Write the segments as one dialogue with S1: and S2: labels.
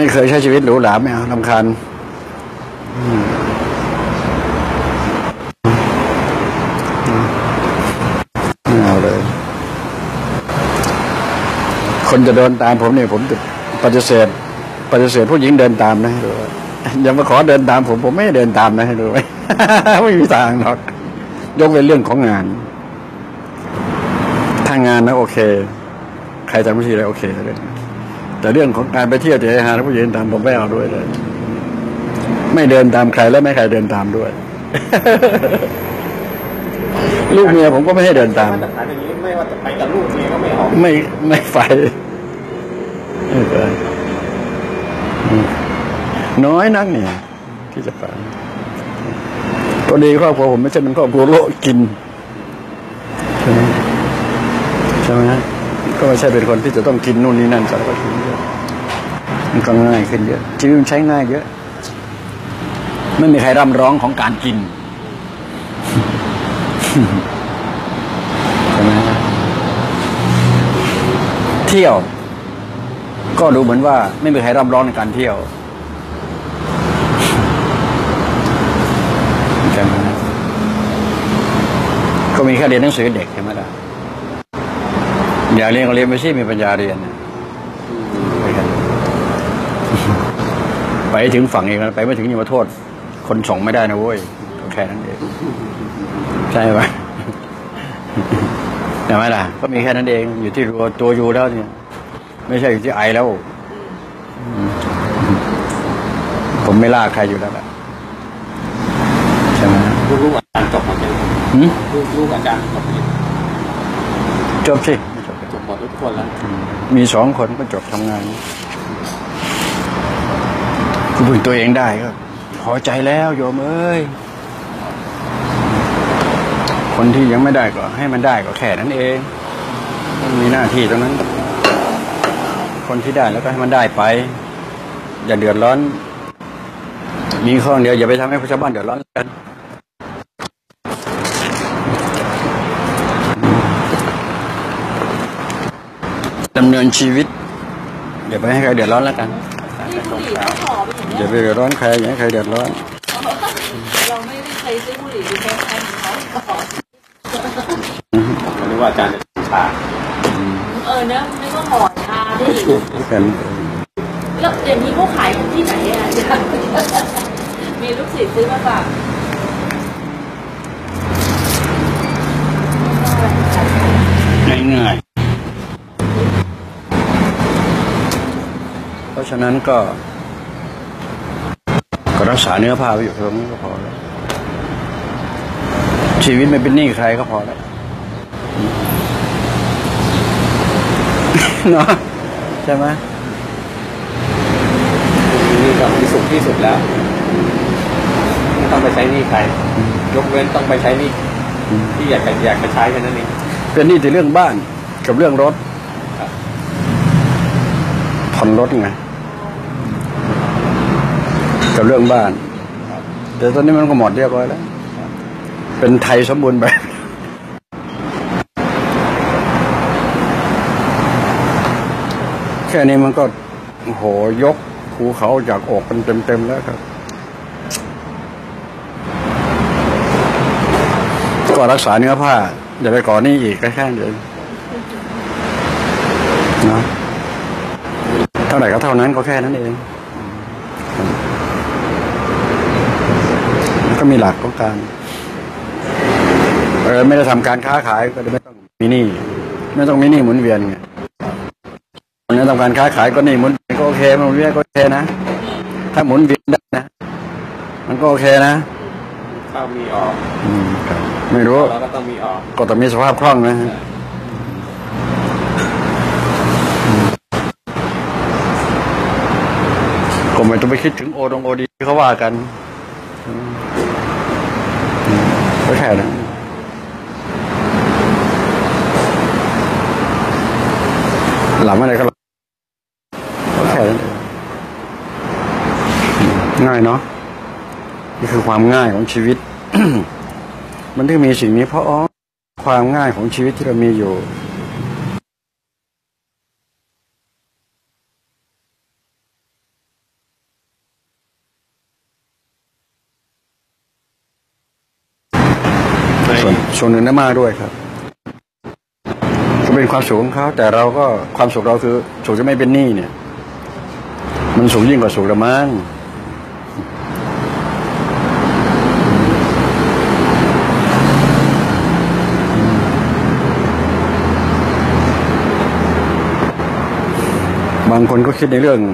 S1: ไม่เคยใช้ชีวิตหรูหราไม่เอารำคาญไม่เอาเลยคนจะเดินตามผมเนี่ยผมจะปฏิเสธผู้หญิงเดินตามนะอย่ามาขอเดินตามผมไม่เดินตามนะให้ดูไหม ไม่มีทางหรอกยกเว้นเรื่องของงานถ้างานนะโอเคใครทำวิธีอะไรโอเคเลยแต่เรื่องของการไปเที่ยวเจหาผู้หญิงตามผมไม่เอาด้วยเลยไม่เดินตามใครและไม่ใครเดินตามด้วย ลูกเมียผมก็ไม่ให้เดินตาม
S2: ไม่ว่าจะไปกับลูกเมียก็ไม่ออก
S1: ไม่ไปน้อยนักเนี่ยที่จะไปตัวดีครอบครัวผมไม่ใช่เป็นครอบครัวโลกกินใช่ไหมก็ไม่ใช่เป็นคนที่จะต้องกินนู่นนี่นั่นสารพัดกินเยอะมันก็ง่ายขึ้นเยอะชีวิตมันใช้ง่ายเยอะไม่มีใครร่ำร้องของการกินใช่ไหมเที่ยวก็ดูเหมือนว่าไม่มีใครร่ำร้องในการเที่ยวก็มีแค่เรียนหนังสือเด็กใช่ไหมล่ะอยากเรียนก็เรียนไปสิมีปัญญาเรียนไปถึงฝั่งเองไปไม่ถึงนี่มาโทษคนส่งไม่ได้นะเว้ยแค่นั้นเองใช่ไหมใช่ไหมล่ะก็มีแค่นั้นเองอยู่ที่ตัวอยู่แล้วเนี่ยไม่ใช่อยู่ที่ไอแล้วผมไม่ลากใครอยู่แล้วแหละใช่ไหม
S2: ลูกอาจารย์จบหมดเลยลูกอาจารย์
S1: จบสิ
S2: จบหมดทุกคนแล้ว
S1: มี2 คนก็จบทำงานกูพึ่งตัวเองได้ก็พอใจแล้วโยมเอ้ยคนที่ยังไม่ได้ก็ให้มันได้ก็แค่นั้นเองมันมีหน้าที่ตรงนั้นคนที่ได้แล้วก็ให้มันได้ไปอย่าเดือดร้อนมีข้อเดียวอย่าไปทำให้ชาวบ้านเดือดร้อนกันดำเนินชีวิตอย่าไปให้ใครเดือดร้อนแล้วกันอย่าไปเดือดร้อนใครอย่าให้ใครเดือดร้อน
S3: เราไม่ได้เคยซื้อบุหรี่ดีแค่ใครของเขา
S2: หรือว่าอาจารย์จะชา
S3: นะไม่ก็ห่อชาดิแล้วเดี๋ยวนี้เขาขายที่ไหนอ่ะมีลูกศิษย์ซื้อมาฝาก
S1: ง่ายๆเพราะฉะนั้นก็รักษาเนื้อผ้าไว้อยู่ตรงนี้ก็พอแล้วชีวิตไม่เป็นหนี้ใครก็พอแล้วเนาะใช่ไหม
S2: นี่ก็ที่สุดแล้วไม่ต้องไปใช้หนี้ใครยกเว้นต้องไปใช้หนี้ที่อยากจะใช้แค่นั้นเอง
S1: เป็นหนี้แต่เรื่องบ้านกับเรื่องรถผ่อนรถไงกับเรื่องบ้านแต่ตอนนี้มันก็หมดเรียบร้อยแล้วเป็นไทยสมบูรณ์แบบแค่นี้มันก็โหยกภูเขาจากอกเป็นเต็มแล้วครับก็รักษาเนื้อผ้าอย่าไปก่อหนี้อีกแค่เดียวนะเท่าไหร่ก็เท่านั้นก็แค่นั้นเองก็มีหลักของการไม่ได้ทำการค้าขายก็ไม่ต้องมีหนี้ไม่ต้องมีหนี้หมุนเวียนไงคนที่ทำการค้าขายก็หนี้หมุนเวียนก็โอเคหมุนเวียนก็โอเคนะถ้าหมุนเวียนได้นะมันก็โอเคนะ
S2: เข้ามีออก
S1: ไม่รู้
S2: เราก็ต้องมีออก
S1: ก็ต้องมีสภาพคล่องนะก็ไม่ต้องไปคิดถึงโอดีเขาว่ากันก็แค่นั้นหลับอะไรก็แค่นั้นง่ายเนาะนี่คือความง่ายของชีวิต มันถึงมีสิ่งนี้เพราะความง่ายของชีวิตที่เรามีอยู่ส่วนหนึ่งได้มากด้วยครับก็เป็นความสุขของเขาแต่เราก็ความสุขเราคือสุขจะไม่เป็นหนี้เนี่ยมันสูงยิ่งกว่าสุขละมั้งบางคนก็คิดในเรื่อง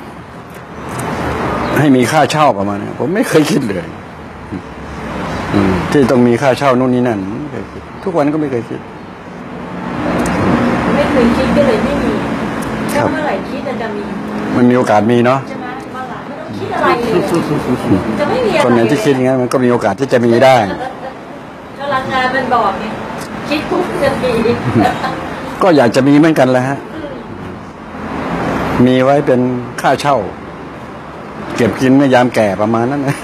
S1: ให้มีค่าเช่าประมาณนี้ผมไม่เคยคิดเลยที่ต้องมีค่าเช่านู่นนี่นั่นไม่เคยคิดทุกวันก็ไม่เคยคิด
S3: ไม่เคยคิดก็เลยไม่มีถ้าเมื่อไหร่คิดจะมี
S1: มันมีโอกาสมีเนาะ
S3: ใช่ไหมเมื่อไหร่ไม่ต้องคิดอะไรเลยจะไม่มีอะไร
S1: คนไหนที่คิดอย่างนั้นมันก็มีโอกาสที่จะมีได้
S3: พลังงานมันบอกไงคิดปุ๊บจะมี
S1: ก็อยากจะมีเหมือนกันแหละฮะมีไว้เป็นค่าเช่าเก็บกินเมื่อยามแก่ประมาณนั้นนะ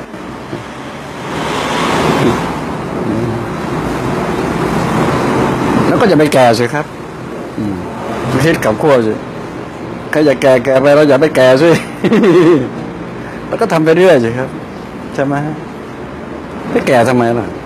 S1: แล้วก็จะไปแก่สิครับคิดกับขั้วสิใครอยากแก่ไปเราอย่าไปแก่สิแล้วก็ทำไปเรื่อยสิครับใช่ไหมไม่แก่ทำไมล่ะ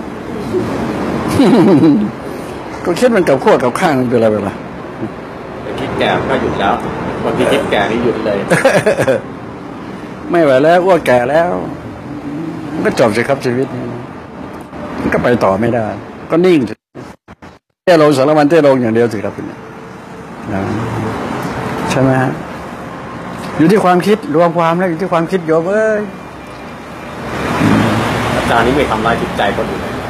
S1: ก็คิดมันกับขั้วกับข้างมันเป็นอะไรไปล่ะ
S2: คิดแก่ก็หยุดแล้วคนที่คิดแก่นี่หยุดเลย
S1: ไม่ไหวแล้วอ้วกแก่แล้วก็จบสิครับชีวิตนี้ก็ไปต่อไม่ได้ก็นิ่งเต้ลงสารวันเต้ลงอย่างเดียวสิครับเนี่ยใช่ไหมฮะอยู่ที่ความคิดรวมความแล้วอยู่ที่ความคิดโยม
S2: อาจารย์นี่ไม่ทำร้ายจิตใจคนอื่นเลย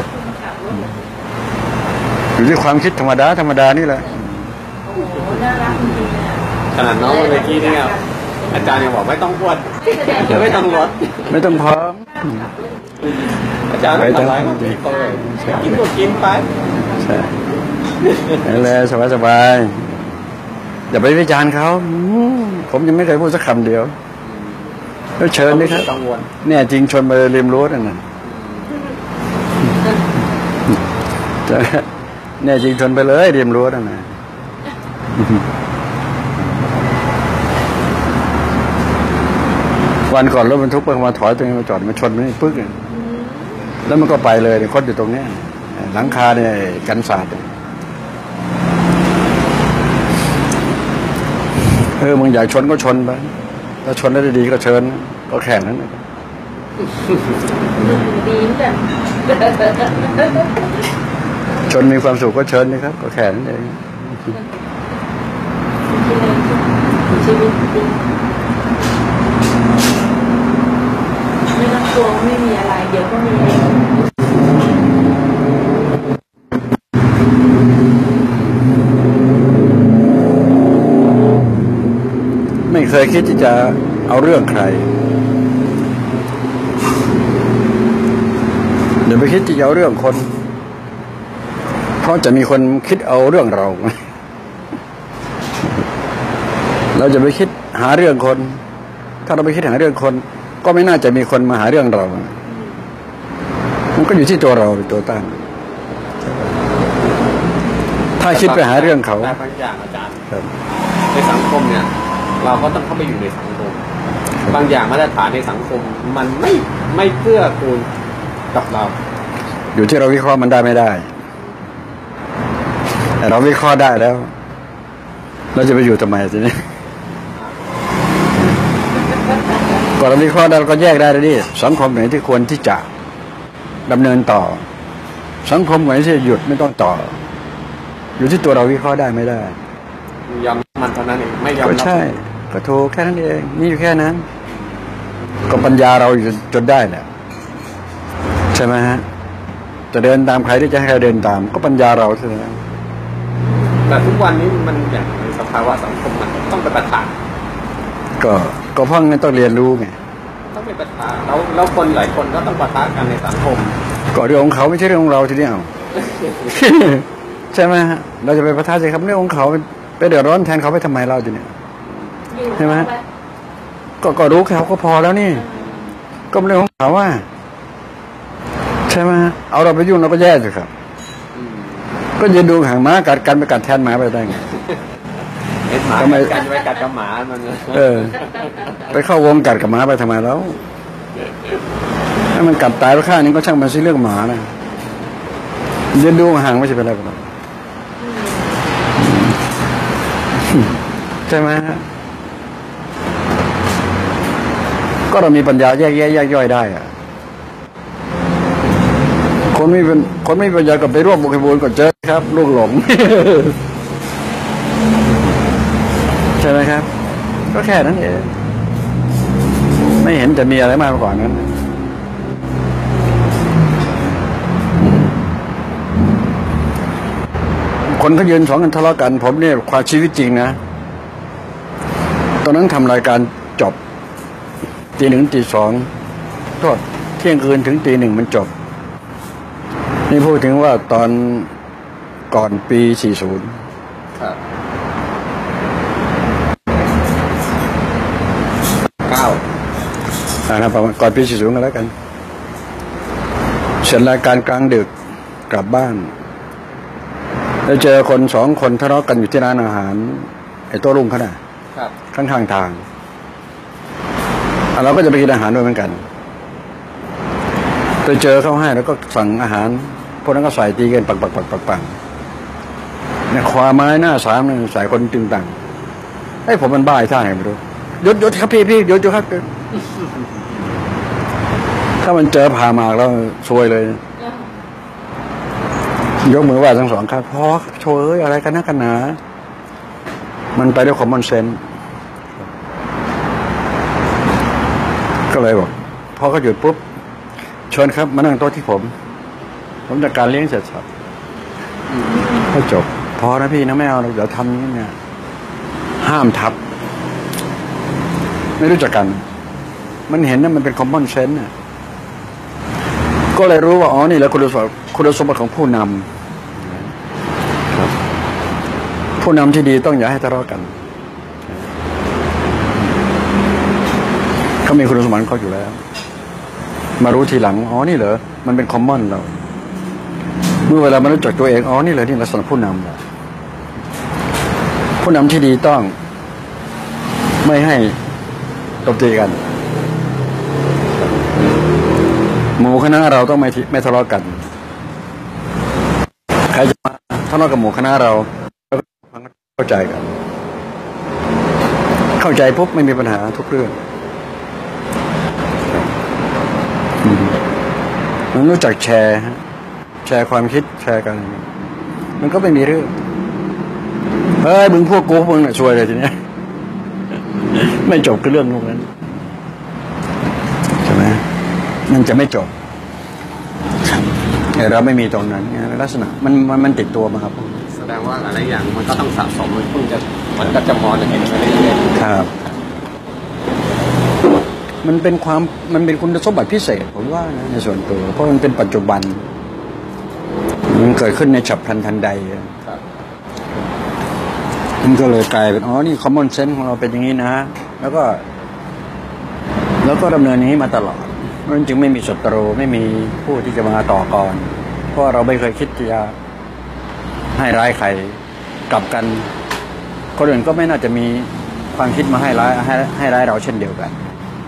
S1: อยู่ที่ความคิดธรรมดานี่แหละ
S3: น่ารักจริง
S2: ๆขนาดน้องเมื่อกี้เนี่ยอาจารย์ยังบอกไม่ต้องอ้วนไม่ต้องลด
S1: ไม่ต้องพร้อม
S2: อาจารย์ไม่ทำร้ายคนอื่นเลยกินก็กินไป
S1: ใช่แล้วสบายอย่าไปวิจารณ์เขาผมยังไม่เคยพูดสักคำเดียวแล้วเชิญด้วยครับเนี่ยจริงชนมาริมรั้วนั่นน่ะเนี่ยจริงชนไปเลยริมรั้วนั่นน่ะวันก่อนรถบรรทุกมาถอยตรงนี้มาจอดมาชนมันปึ๊กแล้วมันก็ไปเลยคดอยู่ตรงนี้หลังคาเนี่ยกันสาดมึงอยากชนก็ชนไปถ้าชนได้ดีก็เชิญก็แข่งนั้น
S3: ดีเหมือนกัน
S1: ชนมีความสุขก็เชิญนะครับก็แข่งนั่นเอง
S3: ชีวิตดีไม่ต้องกลัวไม่มีอะไรเดี๋ยวก็มี
S1: ไม่เคยคิดที่จะเอาเรื่องใครเดี๋ยวไปคิดที่จะเอาเรื่องคนเพราะจะมีคนคิดเอาเรื่องเราเราจะไปคิดหาเรื่องคนถ้าเราไปคิดหาเรื่องคนก็ไม่น่าจะมีคนมาหาเรื่องเรามันก็อยู่ที่ตัวเราเป็นตัวตั้งถ้าคิดไปหาเรื่องเขา
S2: บางอย่างอาจารย์ในสังคมเนี่ยเราก็ต้องเข้าไปอยู่ในสังคมบางอย่างมาตรฐานในสังคมมันไม่เกื้อกูลกับเรา
S1: อยู่ที่เราวิเคราะห์มันได้ไม่ได้แต่เราวิเคราะห์ได้แล้วเราจะไปอยู่ทำไมทีนี้ก่อนเราวิเคราะห์ได้เราก็แยกได้แล้วดิสังคมไหนที่ควรที่จะดำเนินต่อสังคมไหนที่หยุดไม่ต้องต่ออยู่ที่ตัวเราวิเคราะห์ได้ไม่ได้
S2: ยอมมันเท่านั้นเองไม่ยอม
S1: ก็ใช่ก็ถูกแค่นั้นเองนี่อยู่แค่นั้นก็ปัญญาเราจนได้แหละใช่ไหมฮะจะเดินตามใครที่จะให้ใครเดินตามก็ปัญญาเราเท่านั้น
S2: แต่ทุกวันนี้มันอย่างในสภาวะสังคมมันต้องไปปะทะ
S1: ก็เพราะงั้นต้องเรียนรู้ไง
S2: ต้องไปปะทะแล้วคนหลายคนก็ต้องปะทะกันในสังคม
S1: ก็เรื่องของเขาไม่ใช่เรื่องของเราทีเดียวใช่ไหมฮะเราจะไปปะทะใช่ครับเรื่องของเขาไปเดือดร้อนแทนเขาไปทำไมเราทีเนี้ยใช่ไหมก็รู้เขาก็พอแล้วนี่ก็เรื่องของเขาว่าใช่ไหมเอาเราไปยุ่งเราก็แย่สิครับก็ยืนดูห่างม้ากัดกันไปกัดแทนหมาไปได้ไง
S2: ทำไมกันไปกัดกับหมามัน
S1: ไปเข้าวงกัดกับหมาไปทำไมแล้วถ้ามันกัดตายไปข้างนึงก็ช่างมันสิเรื่องหมานะยืนดูห่างไม่ใช่เป็นไรหรอกใช่ไหมฮะก็เรามีปัญญาแยกย่อยได้อะคนไม่ปัญญากับไปร่วมบุคคลก็เจอครับลูกหลง ใช่ไหมครับก็แค่นั้นเองไม่เห็นจะมีอะไรมากกว่านั้นคนเขายืนสองกันทะเลาะกันผมเนี่ยความชีวิตจริงนะตอนนั้นทำรายการจบตี 1 ตี 2โทษเที่ยงคืนถึงตี 1มันจบนี่พูดถึงว่าตอนก่อนปี 40
S2: ครับ9
S1: นะประมาณก่อนปี 40กันแล้วกันเสร็จรายการกลางดึกกลับบ้านแล้วเจอคน2 คนทะเลาะกันอยู่ที่ร้านอาหารไอ้โต๊ะรุ่งเขาน่ะข้างทางเราก็จะไปกินอาหารด้วยเหมือนกันไปเจอเขาให้แล้วก็สั่งอาหารพวกนั้นก็ใส่ตีกันปักเนี่ยคว้าไม้หน้าสามเนี่ยใส่คนตึงตังไอ้ผมมันบ้าไอ้ท่าไหนไม่รู้หยุดครับพี่หยุดครับถ้ามันเจอผ่าหมากแล้วซวยเลยยกมือไหว้ทั้ง2 ข้างพอโชว์อะไรกันนักกันหนามันไปด้วยคอมมอนเซนส์ก็เลยบอกพอเขาหยุดปุ๊บเชิญครับมานั่งโต๊ะที่ผมจัดการเลี้ยงเสร็จสับก็จบพอนะพี่นะไม่เอาเดี๋ยวทำนี้เนี่ยห้ามทับไม่รู้จักกันมันเห็นนะมันเป็นคอมมอนเซนส์น่ะก็เลยรู้ว่าอ๋อนี่แหละคุณสมบัติของผู้นำผู้นำที่ดีต้องอย่าให้ทะเลาะกันเขามีคุณสมบัติเขาอยู่แล้วมารู้ทีหลังอ๋อนี่เหรอมันเป็นคอมมอนเราเมื่อเวลามันรู้จักตัวเองอ๋อนี่เหรอนี่ลักษณะผู้นำผู้นำที่ดีต้องไม่ให้ตบตีกันหมู่คณะเราต้องไม่ทะเลาะกันใครจะมาทะเลาะกับหมู่คณะเราเข้าใจกันเข้าใจปุ๊บไม่มีปัญหาทุกเรื่องมันรู้จักแชร์ความคิดแชร์กันมันก็ไม่มีเรื่องเฮ้ยมึงพวกกูมึงน่ะช่วยเลยทีเนี้ยไม่จบกับเรื่องพวกนั้นใช่ไหมมันจะไม่จบเราไม่มีตรงนั้นลักษณะมันติดตัวมาครับ
S2: แสดงว่าอะไรอย่างมันก็ต้องสะสมมันก็จะมองจะเห็นไปเรื่อย
S1: ๆครับมันเป็นคุณสมบัติพิเศษผมว่านะในส่วนตัวเพราะมันเป็นปัจจุบันมันเกิดขึ้นในฉับพลันทันใดมันก็เลยกลายเป็นอ๋อนี่คอมมอนเซนส์ของเราเป็นอย่างนี้นะแล้วก็ดำเนินอย่างนี้มาตลอดมันจึงไม่มีศัตรูไม่มีผู้ที่จะมาต่อกรเพราะเราไม่เคยคิดจะให้ร้ายใครกลับกันคนอื่นก็ไม่น่าจะมีความคิดมาให้ร้ายเราเช่นเดียวกัน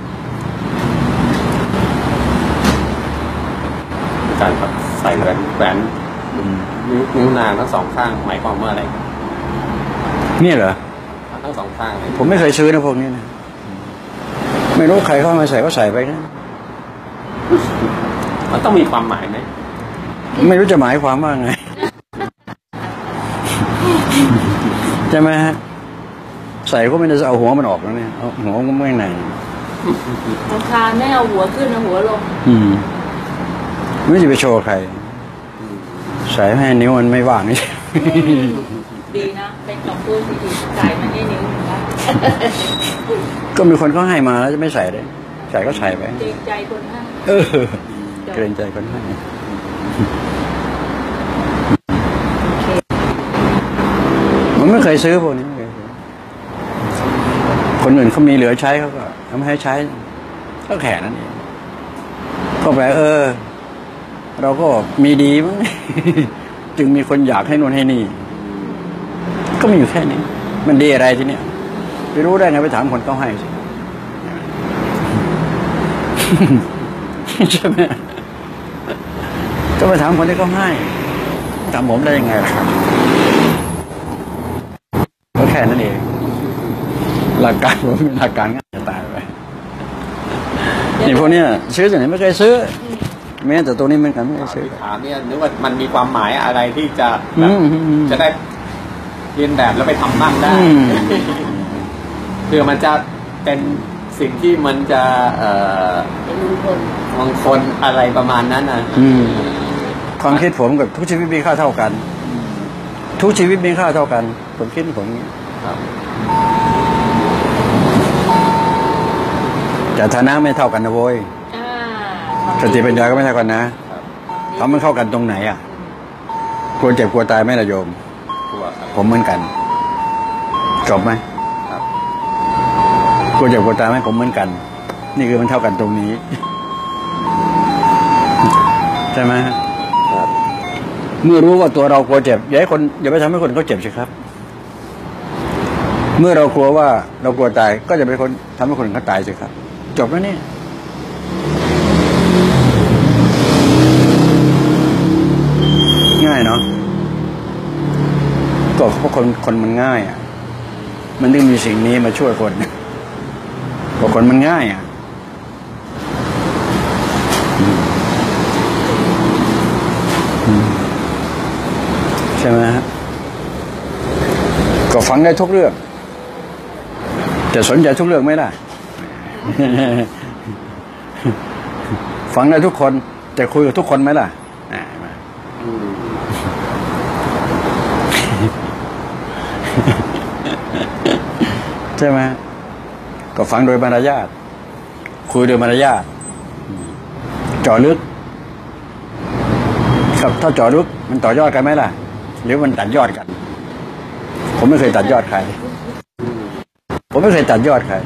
S2: การใส่แหวนนิ้วนางทั้ง2 ข้างหมายความว่าอะไร
S1: นี่เหรอ
S2: ทั้ง2 ข้าง
S1: ผมไม่เคยซื้อนะพวกนี้นะไม่รู้ใครเข้ามาใส่ก็ใส่ไปนะ
S2: มันต้องมีความหมายไหม
S1: ไม่รู้จะหมายความว่าไงใช่ไหมฮะใส่ก็ไม่ได้เอาหัวมันออกแล้วเนี่ยเอาหัวก็ไม่ไหน
S3: รำคาญไม่เอาหัวขึ้นเอาหัวลง
S1: ไม่จะไปโชว์ใครใส่ให้นิ้วมันไม่ว่างนี่
S3: ดีนะเป็นของพูดดีใส่มันให้นิ้ว
S1: ก็มีคนเขาให้มาแล้วจะไม่ใส่เลยใส่ก็ใส่ไป
S3: เกรงใจคนให้
S1: เกรงใจคนให้มันไม่เคยซื้อพวกนี้คนอื่นเขามีเหลือใช้เขาก็ทำให้ใช้ก็แค่นั้นเองก็แปลเราก็มีดีมั้งจึงมีคนอยากให้นวลให้นี่ก็มีอยู่แค่นี้มันดีอะไรทีเนี้ยไปรู้ได้ไงไปถามคนเขาให้สิใช่ไหมก็ไปถามคนที่เขาให้ทำผมได้ยังไงล่ะครับก็แค่นั้นเองหลักการผมเป็นหลักการง่ายจะตายไปนี่พวกเนี้ยซื้อจากไหนไม่เคยซื้อแม้แต่ตัวนี้เหมือนกันไม่เคยซื้อ
S2: ถามเนี่ยนึกว่ามันมีความหมายอะไรที่จะจะได้เรียนแบบแล้วไปทำบ้างได้เพื่อมันจะเป็นสิ่งที่มันจะ
S3: เป็นมงคล
S2: อะไรประมาณนั้นนะ
S1: ความคิดผมกับทุกชีวิตมีค่าเท่ากันทุกชีวิตมีค่าเท่ากันผมคิดผมนี้แต่ฐานะไม่เท่ากันนะโว้ยสติปัญญาก็ไม่เท่ากันนะเขาไม่เข้ากันตรงไหนอ่ะกลัวเจ็บกลัวตายไม่ละโยมผมเหมือนกันจบไหมกลัวเจ็บกลัวตายไหมผมเหมือนกันนี่คือมันเท่ากันตรงนี้ใช่ไหมเมื่อรู้ว่าตัวเรากลัวเจ็บอย่าไปทำให้คนเขาเจ็บสิครับเมื่อเรากลัวว่าเรากลัวตายก็จะไปทำให้คนเขาตายสิครับจบแล้วนี่ง่ายเนาะก็เพราะคนมันง่ายอ่ะมันถึงมีสิ่งนี้มาช่วยคนเพราะคนมันง่ายอ่ะใช่ไหมฮะก็ฟังได้ทุกเรื่องแต่สนใจทุกเรื่องไม่ได้ ฟังได้ทุกคนแต่คุยกับทุกคนไหมล่ะใช่ไหมก็ฟังโดยมารยาทคุยโดยมารยาทเจาะลึกครับถ้าเจาะลึกมันต่อยอดกันไหมล่ะหรือมันตัดยอดกันผมไม่เคยตัดยอดใครผมไม่เคยตัดยอดใคร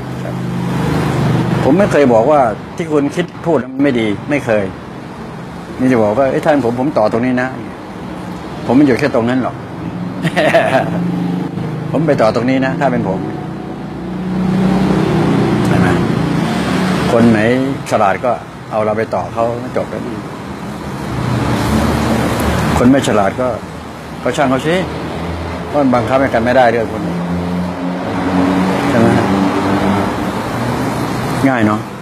S1: ผมไม่เคยบอกว่าที่คุณคิดพูดมันไม่ดีไม่เคยนี่จะบอกว่าไอ้ท่านผมต่อตรงนี้นะผมไม่อยู่แค่ตรงนั้นหรอก ผมไปต่อตรงนี้นะถ้าเป็นผมใช่ไหมคนไหนฉลาดก็เอาเราไปต่อเขาจบแล้วคนไม่ฉลาดก็ช่างเขาสิเพราะบังคับให้กันไม่ได้เรื่องคนใช่ไหมง่ายเนาะ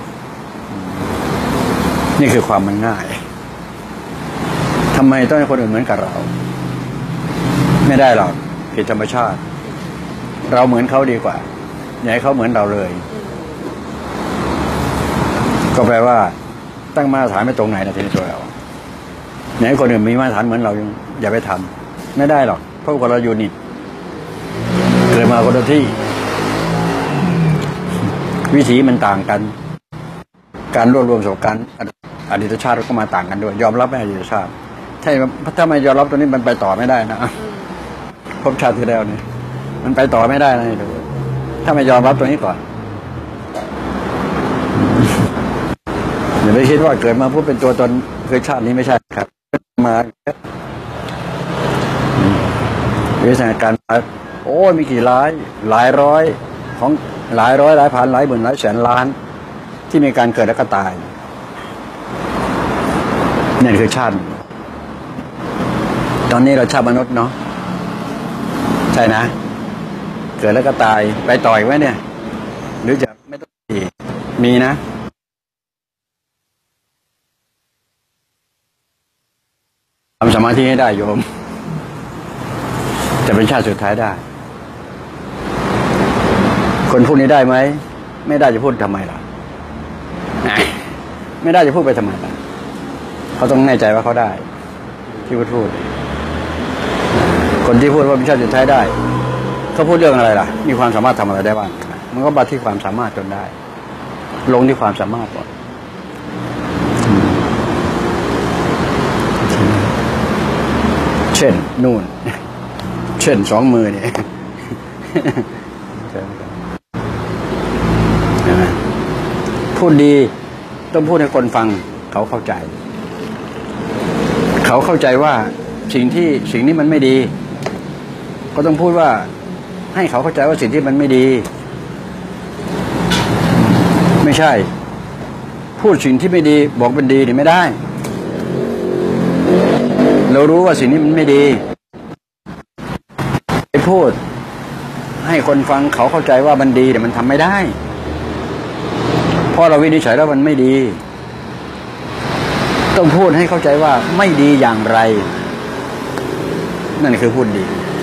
S1: นี่คือความมันง่ายทำไมต้องให้คนอื่นเหมือนกับเราไม่ได้หรอกผิดธรรมชาติเราเหมือนเขาดีกว่าอย่าให้เขาเหมือนเราเลยก็แปลว่าตั้งมาตรฐานไม่ตรงไหนนะทีนี้ตัวเราอย่าให้คนอื่นมีมาตรฐานเหมือนเราอย่าไปทำไม่ได้หรอกเพราะว่าเราอยู่นิดเกิดมาคนละที่วิถีมันต่างกันการรวบรวมประสบการณ์อดีตชาติก็มาต่างกันด้วยยอมรับไม่อดีตชาติถ้าไม่ยอมรับตัวนี้มันไปต่อไม่ได้นะพบชาติที่แล้วนี่มันไปต่อไม่ได้นะถ้าไม่ยอมรับตัวนี้ก่อนอย่าไปคิดว่าเกิดมาพูดเป็นตัวตนคือชาตินี้ไม่ใช่ครับมาวิชาการโอ้มีกี่หลายร้อยของหลายร้อยหลายพันหลายหมื่นหลายแสนล้านที่มีการเกิดและก็ตายนี่คือชาติตอนนี้เราชาติมนุษย์เนาะใช่นะเกิดแล้วก็ตายไปต่อยไว้เนี่ยหรือจะไม่ต้องมีนะทำสมาธิให้ได้โยมจะเป็นชาติสุดท้ายได้คนพูดนี้ได้ไหมไม่ได้จะพูดทำไมล่ะไม่ได้จะพูดไปทำไมล่ะเขาต้องแน่ใจว่าเขาได้ที่พูดคนที่พูดว่าเป็นชาติสุดท้ายได้เขาพูดเรื่องอะไรล่ะมีความสามารถทำอะไรได้บ้างมันก็มาที่ความสามารถจนได้ลงที่ความสามารถก่อนเช่นนู่นเช่นสองมือเนี่ยพูดดีต้องพูดให้คนฟังเขาเข้าใจว่าสิ่งนี้มันไม่ดีก็ต้องพูดว่าให้เขาเข้าใจว่าสิ่งที่มันไม่ดีไม่ใช่พูดสิ่งที่ไม่ดีบอกเป็นดีนี่ไม่ได้เรารู้ว่าสิ่งนี้มันไม่ดีไปพูดให้คนฟังเขาเข้าใจว่ามันดีแต่มันทำไม่ได้เพราะเราวินิจฉัยแล้วมันไม่ดีต้องพูดให้เข้าใจว่าไม่ดีอย่างไรนั่นคือพูดดี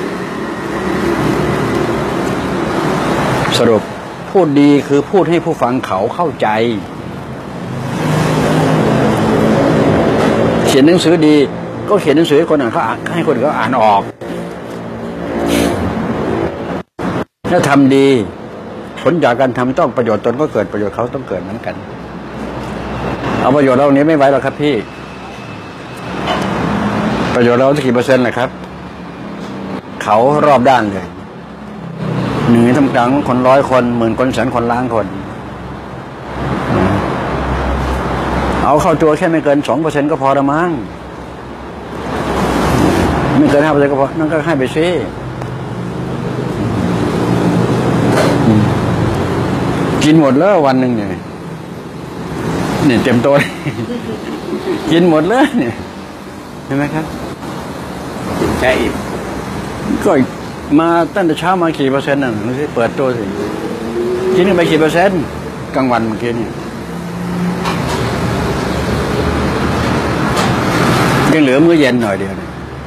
S1: สรุปพูดดีคือพูดให้ผู้ฟังเขาเข้าใจเขียนหนังสือดีก็เขียนหนังสือให้คนอ่านเขาให้คนเขาอ่านออกถ้าทำดีผลจากการทำต้องประโยชน์ตนก็เกิดประโยชน์เขาต้องเกิดเหมือนกันเอาประโยชน์เราเนี้ยไม่ไหวหรอกครับพี่ประโยชน์เรากี่เปอร์เซ็นต์นะครับเขารอบด้านเลยหนึ่งทำกลางคน100 คน10,000 คน100,000 คนล้านคนเอาเข้าตัวแค่ไม่เกิน 2% ก็พอละมั้งไม่เกิน 5% ก็พอนั่นก็ให้ไปซิกินหมดแล้ววันหนึ่งเนี่ยเต็มโต๊ะกินหมดเลยเนี่ยเห็นไหมครับ
S2: กินแค่อิ่ม
S1: ก็มาตั้งแต่เช้ามากี่เปอร์เซ็นต์น่ะดูสิเปิดตัวสิกินไปกี่เปอร์เซ็นต์กลางวันเมื่อกี้นี่ยังเหลือมื้อเย็นหน่อยเดียว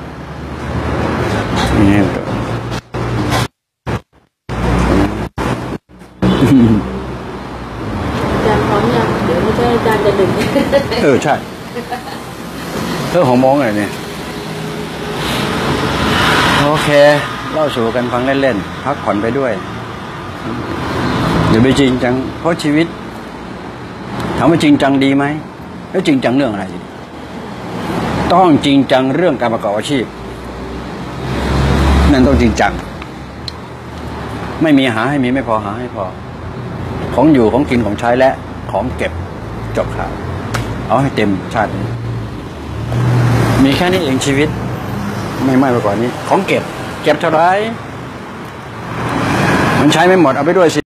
S1: นี่
S3: อาจารย์พร้อมยังเดี๋ยวไม่ใช่อาจารย์จะดึง
S1: ใช่6 โมงเลยเนี่ยโอเคเล่าสู่กันฟังเล่นๆพักผ่อนไปด้วยอย่าไปจริงจังเพราะชีวิตถามว่าจริงจังดีไหมแล้วจริงจังเรื่องอะไรต้องจริงจังเรื่องการประกอบอาชีพนั่นต้องจริงจังไม่มีหาให้มีไม่พอหาให้พอของอยู่ของกินของใช้และของเก็บจบข่าวเอาให้เต็มชาติมีแค่นี้เองชีวิตไม่มากไปกว่านี้ของเก็บเท่าไรมันใช้ไม่หมดเอาไปด้วยสิ